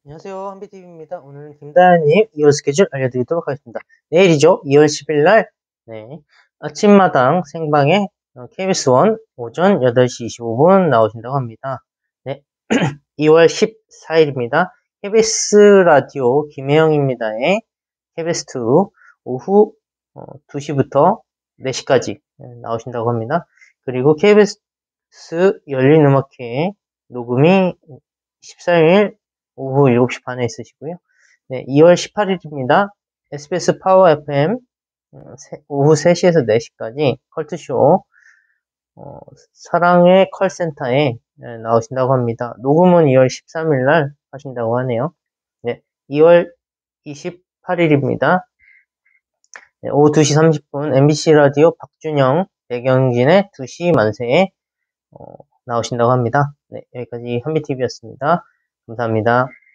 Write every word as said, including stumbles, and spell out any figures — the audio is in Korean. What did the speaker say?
안녕하세요. 한비티비입니다. 오늘은 김다현님 이월 스케줄 알려드리도록 하겠습니다. 내일이죠. 이월 십일 날, 네. 아침마당 생방에 케이비에스 원 오전 여덟 시 이십오 분 나오신다고 합니다. 네. 이월 십사 일입니다. 케이비에스 라디오 김혜영입니다의 케이비에스 투 오후 두 시부터 네 시까지 나오신다고 합니다. 그리고 케이비에스 열린 음악회 녹음이 십사 일 오후 일곱 시 반에 있으시고요. 네, 이월 십팔 일입니다. 에스비에스 파워 에프엠 오후 세 시에서 네 시까지 컬트쇼 어, 사랑의 컬센터에 네, 나오신다고 합니다. 녹음은 이월 십삼 일 날 하신다고 하네요. 네, 이월 이십팔 일입니다. 네, 오후 두 시 삼십 분 엠비씨 라디오 박준영, 백영진의 두 시 만세에 어, 나오신다고 합니다. 네, 여기까지 한비티비였습니다. 감사합니다.